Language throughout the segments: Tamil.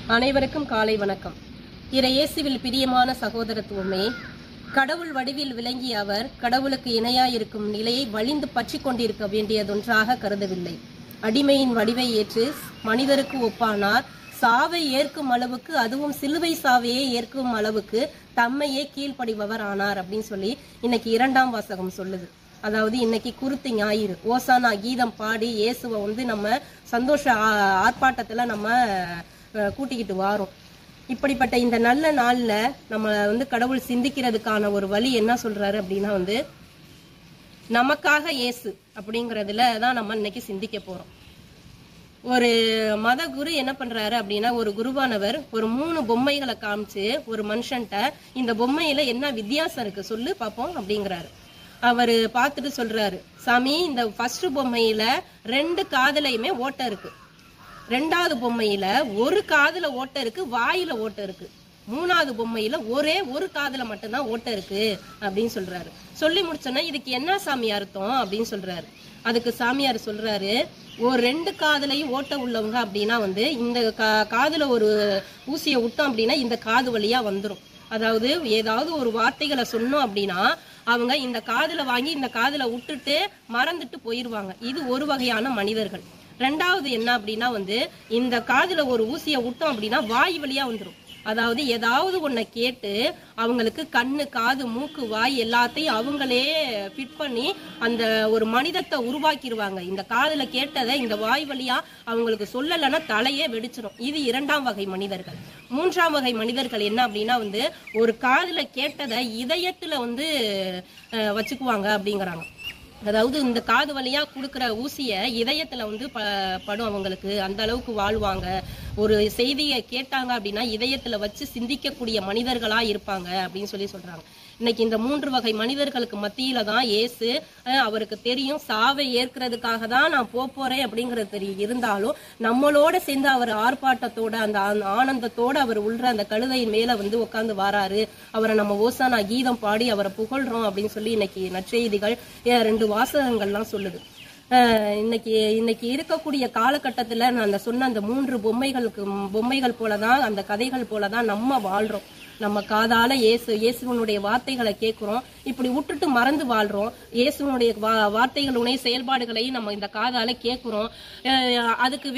அனைவருக்கும் காலை வணக்கம். இறையேசுவில் பிரியமான சகோதரத்துவமே, கடவுள் வடிவில் விளங்கிய அவர் கடவுளுக்கு இணையாயிருக்கும் நிலையை வலிந்து பற்றி கொண்டிருக்க வேண்டியதொன்றாக கருதவில்லை. அடிமையின் வடிவை ஏற்று மனிதருக்கு ஒப்பானார். சாவை ஏற்கும் அளவுக்கு, அதுவும் சிலுவை சாவையே ஏற்கும் அளவுக்கு தம்மையே கீழ்ப்படிபவர் ஆனார் அப்படின்னு சொல்லி இன்னைக்கு 2ஆம் வாசகம் சொல்லுது. அதாவது இன்னைக்கு குருத்து ஞாயிறு, ஓசானா கீதம் பாடி இயேசுவை நம்ம சந்தோஷ ஆர்ப்பாட்டத்துல நம்ம கூட்டிக்கிட்டு வாரோம். இப்படிப்பட்ட இந்த நல்ல நாள்ல நம்ம கடவுள் சிந்திக்கிறதுக்கான ஒரு வழி என்ன சொல்றாரு அப்படின்னா நமக்காக இயேசு அப்படிங்கறதுல தான் நம்ம இன்னைக்கு சிந்திக்க போறோம். ஒரு மத குரு என்ன பண்றாரு அப்படின்னா, ஒரு குருவானவர் ஒரு 3 பொம்மைகளை காமிச்சு ஒரு மனுஷன்ட்ட இந்த பொம்மையில என்ன வித்தியாசம் இருக்கு சொல்லு பாப்போம் அப்படிங்கிறாரு. அவரு பார்த்துட்டு சொல்றாரு, சாமி, இந்த ஃபர்ஸ்ட் பொம்மையில 2 காதுலயுமே ஓட்டை இருக்கு, 2வது பொம்மையில ஒரு காதுல ஓட்டை இருக்கு, வாயில ஓட்டை இருக்கு, 3வது பொம்மையில ஒரே ஒரு காதுல மட்டும்தான் ஓட்டை இருக்கு அப்படின்னு சொல்றாரு. சொல்லி முடிச்சோன்னா இதுக்கு என்ன சாமி அர்த்தம் அப்படின்னு சொல்றாரு. அதுக்கு சாமியார் சொல்றாரு, ஒரு 2 காதுலையும் ஓட்டை உள்ளவங்க அப்படின்னா இந்த காதுல ஒரு ஊசியை விட்டோம் அப்படின்னா இந்த காது வழியா வந்துடும். அதாவது ஏதாவது ஒரு வார்த்தைகளை சொன்னோம் அப்படின்னா அவங்க இந்த காதுல வாங்கி இந்த காதுல விட்டுட்டு மறந்துட்டு போயிருவாங்க. இது ஒரு வகையான மனிதர்கள். 2வது என்ன அப்படின்னா இந்த காதுல ஒரு ஊசியை விட்டோம் அப்படின்னா வாய் வழியா வந்துடும். அதாவது ஏதாவது ஒன்ன கேட்டு அவங்களுக்கு கண்ணு, காது, மூக்கு, வாய் எல்லாத்தையும் அவங்களே ஃபிட் பண்ணி அந்த ஒரு மனிதத்தை உருவாக்கிடுவாங்க. இந்த காதுல கேட்டதை இந்த வாய் வழியா அவங்களுக்கு சொல்லலைன்னா தலையே வெடிச்சிடும். இது 2ஆம் வகை மனிதர்கள். 3ஆம் வகை மனிதர்கள் என்ன அப்படின்னா ஒரு காதுல கேட்டதை இதயத்துல வச்சுக்குவாங்க அப்படிங்கிறாங்க. அதாவது இந்த காது வழியா கொடுக்குற ஊசிய இதயத்துல படும் அவங்களுக்கு, அந்த அளவுக்கு வாழ்வாங்க. ஒரு செய்தியை கேட்டாங்க அப்படின்னா இதயத்துல வச்சு சிந்திக்கக்கூடிய மனிதர்களா இருப்பாங்க அப்படின்னு சொல்றாங்க. இன்னைக்கு இந்த 3 வகை மனிதர்களுக்கு மத்தியில தான் இயேசு, அவருக்கு தெரியும் சாவை ஏற்கிறதுக்காக தான் நான் போறேன் அப்படிங்கிறது தெரியும். இருந்தாலும் நம்மளோட சேர்ந்து அவர் ஆர்ப்பாட்டத்தோட அந்த ஆனந்தத்தோட அவர் உள்ள அந்த கழுதையின் மேல உட்கார்ந்து வாராரு. அவரை நம்ம ஓசானா கீதம் பாடி அவரை புகழ்றோம் அப்படின்னு சொல்லி இன்னைக்கு நற்செய்திகள் 2 வாசகங்கள்லாம் சொல்லுது. இன்னைக்கு இருக்கக்கூடிய காலகட்டத்துல நான் சொன்ன அந்த 3 பொம்மைகள் போலதான், அந்த கதைகள் போலதான் நம்ம வாழ்றோம். நம்ம காதால இயேசுவனுடைய வார்த்தைகளை கேட்கிறோம், இப்படி விட்டுட்டு மறந்து வாழ்றோம். இயேசுவனுடைய வார்த்தைகளுடைய செயல்பாடுகளையும் நம்ம இந்த காதால கேட்கிறோம். அதுக்கு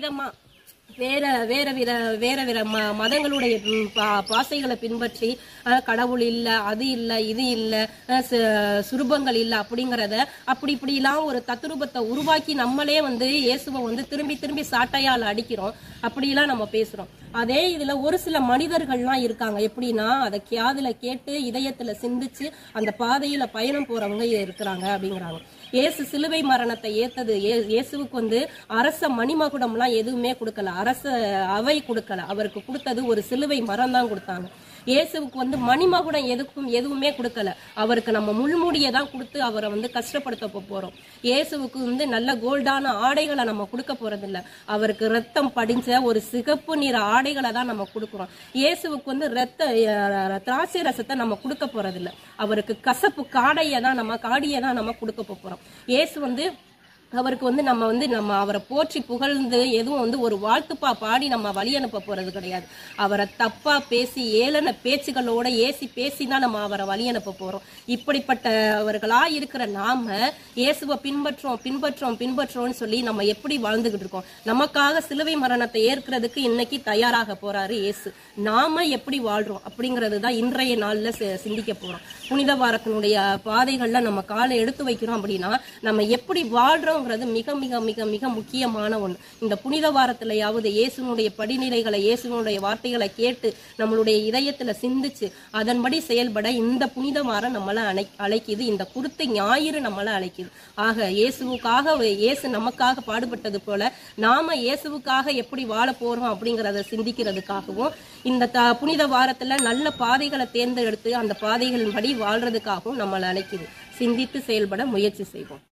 வேற மதங்களுடைய பாசைகளை பின்பற்றி கடவுள் இல்ல, அது இல்ல, இது இல்ல, சுரூபங்கள் இல்ல அப்படிங்கறத இப்படி எல்லாம் ஒரு தத்துரூபத்தை உருவாக்கி நம்மளே இயேசுவை திரும்பி திரும்பி சாட்டையால் அடிக்கிறோம். அப்படிலாம் நம்ம பேசுறோம். அதே இதுல ஒரு சில மனிதர்கள்லாம் இருக்காங்க. எப்படின்னா அதை காதுல கேட்டு இதயத்துல சிந்திச்சு அந்த பாதையில பயணம் போறவங்க இருக்கிறாங்க அப்படிங்கிறாங்க. இயேசு சிலுவை மரணத்தை ஏத்தது, இயேசுவுக்கு அரச மணிமகுடம் எல்லாம் எதுவுமே கொடுக்கல, அரச அவை கொடுக்கல. அவருக்கு கொடுத்தது ஒரு சிலுவை மரம் தான் கொடுத்தாங்க. இயேசுவுக்கு மணிமகுடம் எதுவுமே கொடுக்கல. அவருக்கு நம்ம முள்முடியை தான் கொடுத்து அவரை கஷ்டப்படுத்த போறோம். இயேசுவுக்கு நல்ல கோல்டான ஆடைகளை நம்ம கொடுக்க போறதில்ல. அவருக்கு ரத்தம் படிஞ்ச ஒரு சிகப்பு நிற ஆடைகளை தான் நம்ம கொடுக்கிறோம். இயேசுவுக்கு திராட்சை ரசத்தை நம்ம கொடுக்க போறதில்ல. அவருக்கு கசப்பு காடியை தான் நம்ம கொடுக்க போறோம். இயேசு அவருக்கு நம்ம அவரை போற்றி புகழ்ந்து எதுவும் ஒரு வாழ்த்துப்பா பாடி நம்ம வழி அனுப்ப போறது கிடையாது. அவரை தப்பா பேசி ஏளன பேச்சுகளோட பேசி தான் நம்ம அவரை வழி அனுப்ப போறோம். இப்படிப்பட்டவர்களா இருக்கிற நாம இயேசுவை பின்பற்றோம்னு சொல்லி நம்ம எப்படி வாழ்ந்துகிட்டு இருக்கோம்? நமக்காக சிலுவை மரணத்தை ஏற்கிறதுக்கு இன்னைக்கு தயாராக போறாரு இயேசு. நாம எப்படி வாழ்றோம் அப்படிங்கிறது தான் இன்றைய நாள்ல சிந்திக்க போறோம். புனித வாரத்தினுடைய பாதைகள்ல நம்ம காலை எடுத்து வைக்கிறோம் அப்படின்னா நம்ம எப்படி வாழ்றோம் மிக மிக மிக மிக முக்கியமான ஒன்று. இந்த புனித வாரத்திலேயாவது இயேசுனுடைய படிநிலைகளை, இயேசுனுடைய வார்த்தைகளை கேட்டு நம்மளுடைய இதயத்துல சிந்திச்சு அதன்படி செயல்பட இந்த புனித வாரம் நம்மளை அழைக்குது. இந்த குருத்து ஞாயிறு நம்மளை அழைக்குது. ஆக இயேசு நமக்காக பாடுபட்டது போல நாம இயேசுவுக்காக எப்படி வாழ போறோம் அப்படிங்கறத சிந்திக்கிறதுக்காகவும் இந்த புனித வாரத்துல நல்ல பாதைகளை தேர்ந்தெடுத்து அந்த பாதைகளின்படி வாழ்றதுக்காகவும் நம்மளை அழைக்குது. சிந்தித்து செயல்பட முயற்சி செய்வோம்.